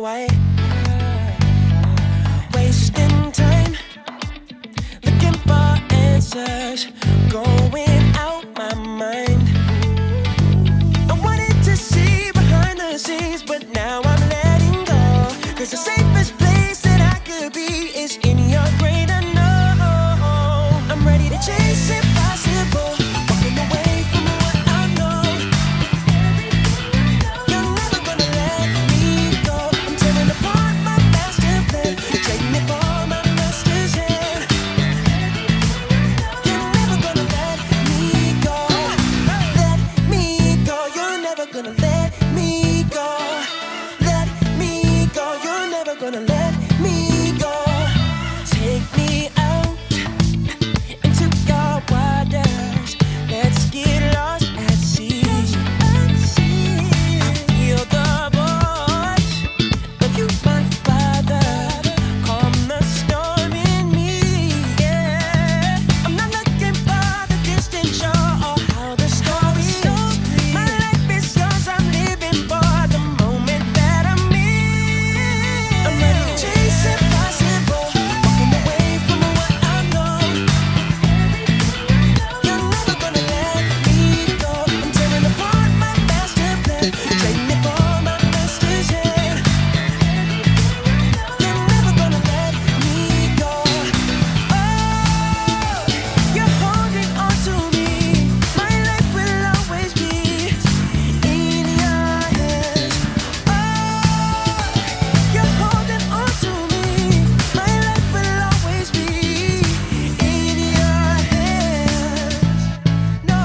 away. Wasting time, looking for answers, going out my mind. I wanted to see behind the scenes, but now I'm letting go. 'Cause the safest place that I could be is in your great unknown. I'm ready to chase impossible, walking away from what I know. You're never gonna let me go. I'm tearing apart my master plan, trading it for my master's hand. You're never gonna let me go. Let me go. You're never gonna let me go. Let me go. You're never gonna let me go. Take me out into your waters. Let's get lost at sea. I feel the voice of you, my father. Calm the storm in me. Yeah, I'm not looking for the distant shore or how the story ends. My life is yours. I'm living for the moment that I'm in. I'm ready to chase impossible, walking away from what I know. You're never gonna let me go. I'm tearing apart my master plan, trading it for my master's hand. You're never gonna let me go. Oh, you're holding on to me. My life will always be in your hands. Oh, you're holding on to me. My life will always be in your hands. No,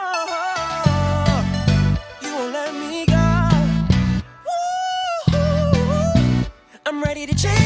you won't let me go. Woo, I'm ready to change.